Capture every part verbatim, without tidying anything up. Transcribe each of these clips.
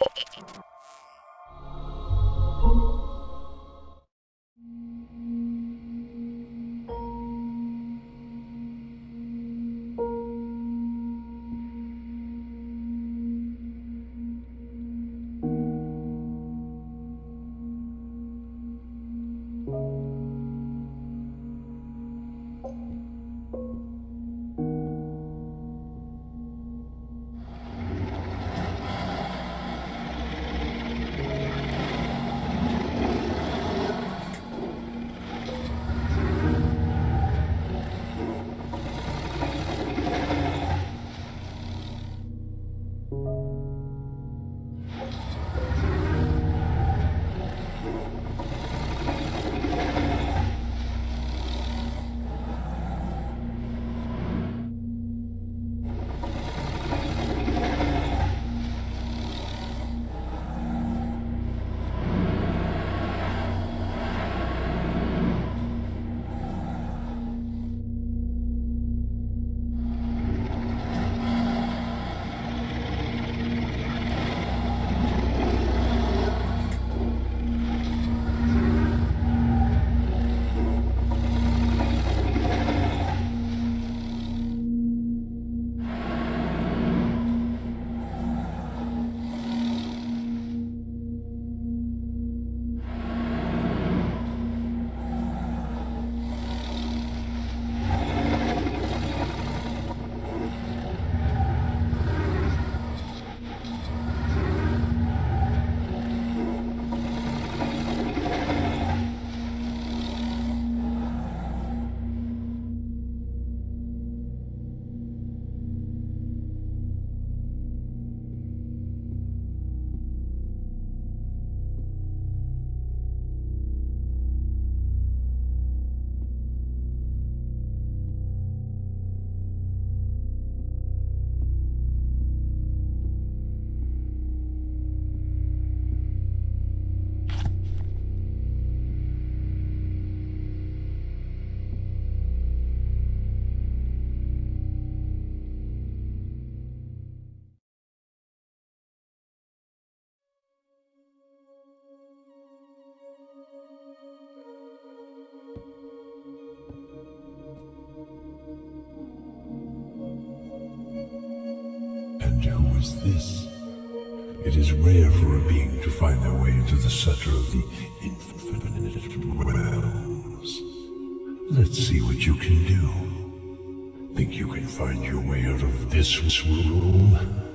is this? It is rare for a being to find their way into the center of the infinite realms. Let's see what you can do. Think you can find your way out of this room?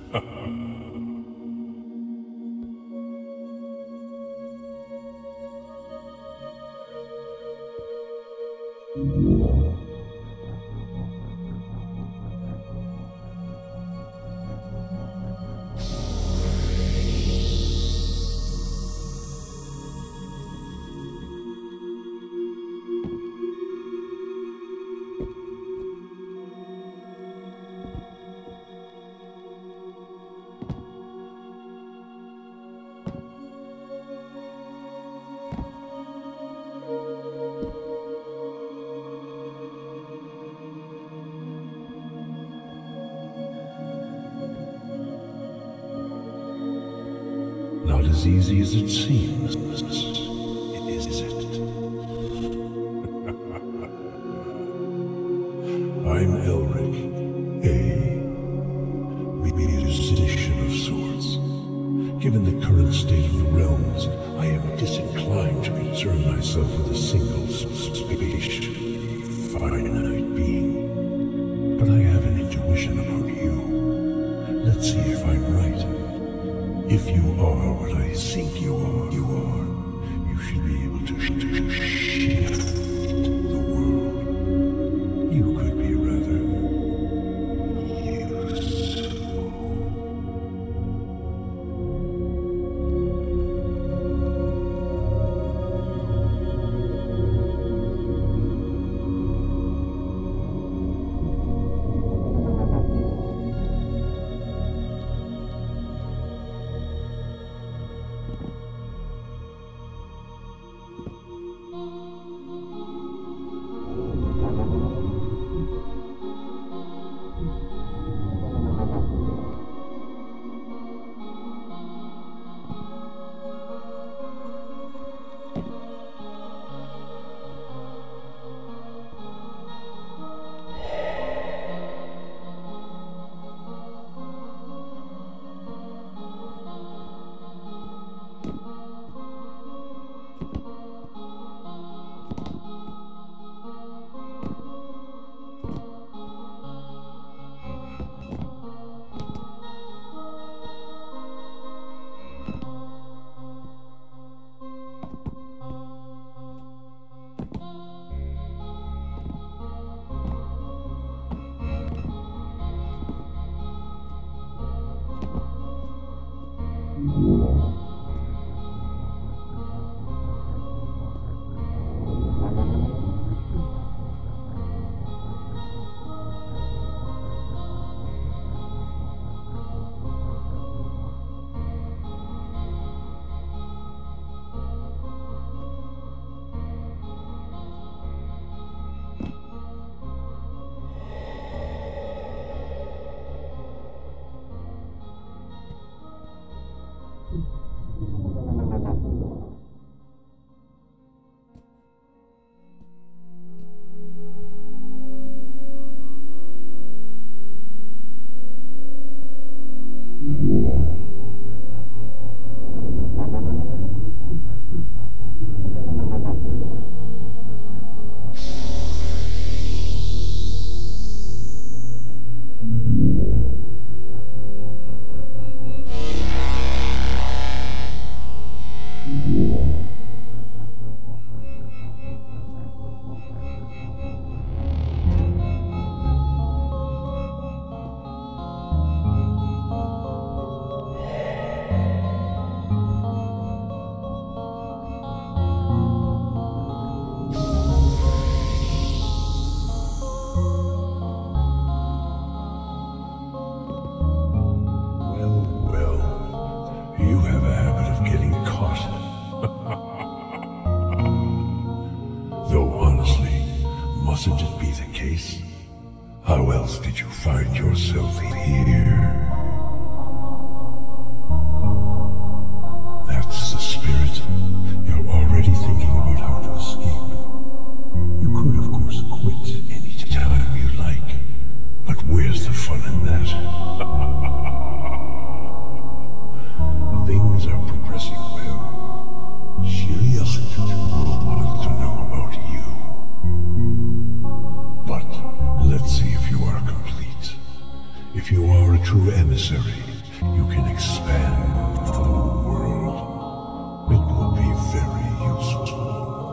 Not as easy as it seems, is it? I'm Elric, a musician of sorts. Given the current state of the realms, I am disinclined to concern myself with a single spatial, finite being. But I have an intuition about you. Let's see if I'm right. If you are what I think you are, you are, you should be able to, sh to shift the world. You could be rather useful. terrified of getting caught. Though honestly, mustn't it be the case? How else did you find yourself here? That's the spirit. You're already thinking about how to escape. You could, of course, quit any time you like. But where's the fun in that? Things are progressing well. Curiosity wants to know about you. But let's see if you are complete. If you are a true emissary, you can expand the world. It will be very useful.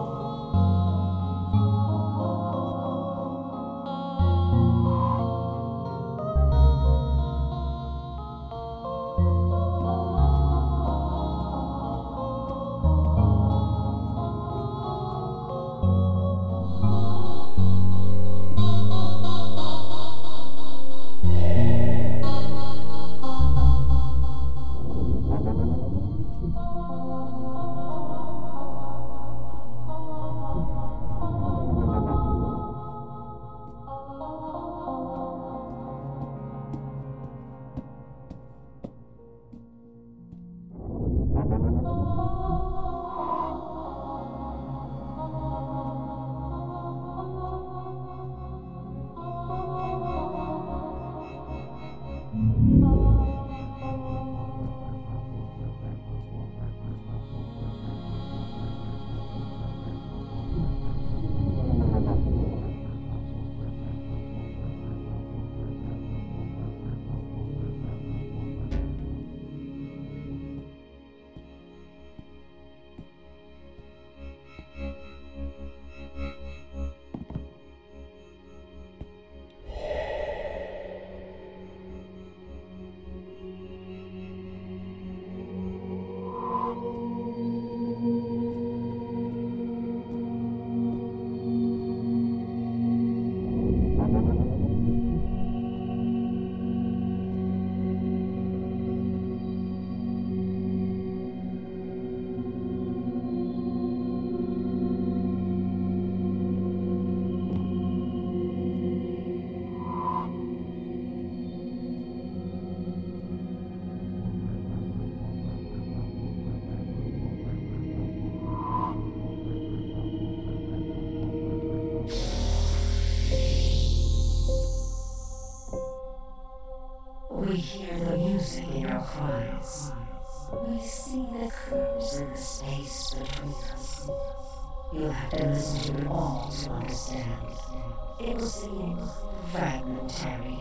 We hear the music in our cries. We see the curves in the space between us. You'll have to listen to it all to understand. It will seem fragmentary.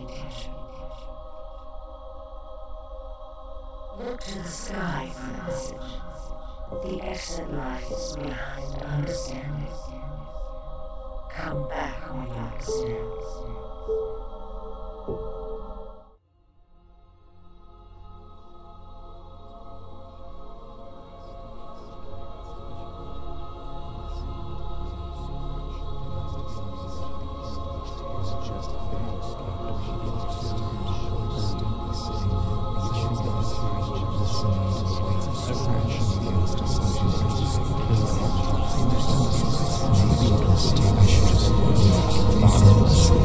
Look to the sky for the message. The exit lies behind understanding. Come back when you understand. Maybe it was still I should just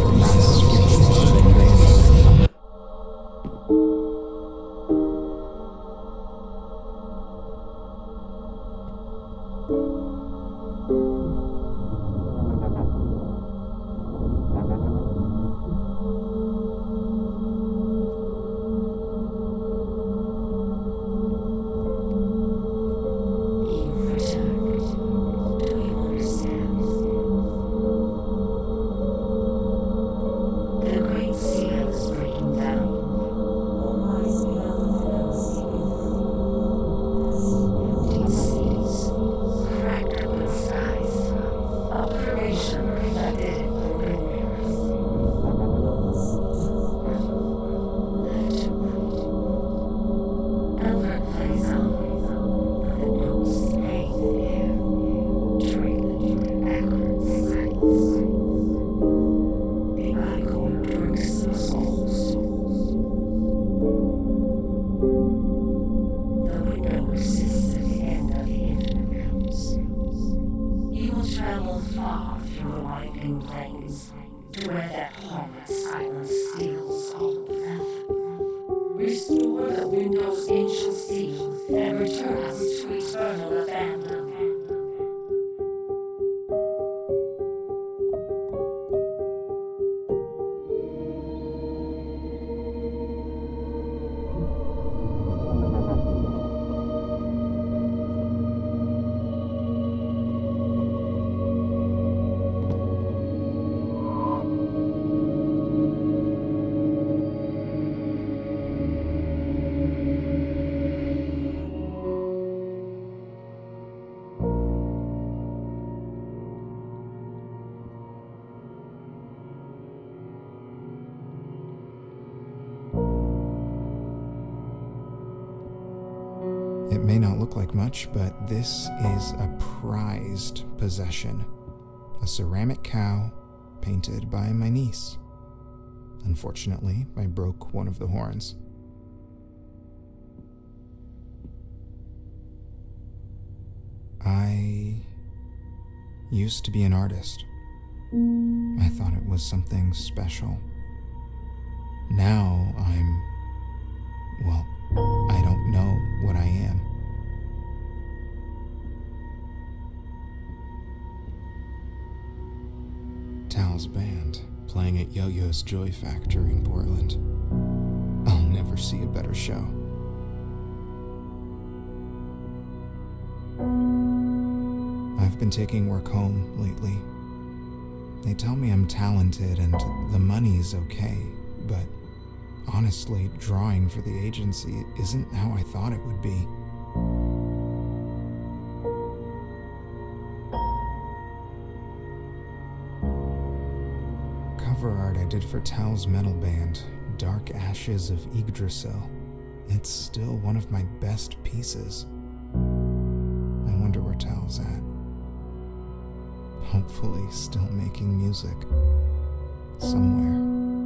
Windows ancient sea and return us to eternal abandon. It may not look like much, but this is a prized possession. A ceramic cow painted by my niece. Unfortunately, I broke one of the horns. I used to be an artist. I thought it was something special. Now I'm, well, I don't know what I am. Tal's band, playing at Yo-Yo's Joy Factory in Portland. I'll never see a better show. I've been taking work home lately. They tell me I'm talented and the money's okay, but honestly, drawing for the agency isn't how I thought it would be. Cover art I did for Tal's metal band, Dark Ashes of Yggdrasil. It's still one of my best pieces. I wonder where Tal's at. Hopefully still making music. Somewhere.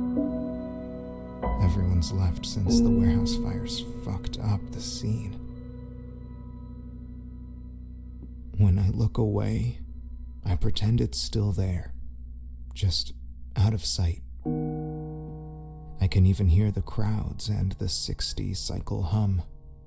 Everyone's left since the warehouse fires fucked up the scene. When I look away, I pretend it's still there, just out of sight. I can even hear the crowds and the sixties cycle hum.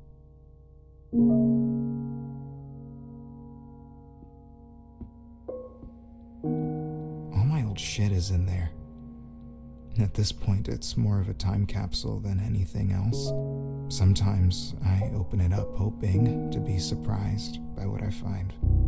All my old shit is in there. At this point, it's more of a time capsule than anything else. Sometimes I open it up hoping to be surprised by what I find.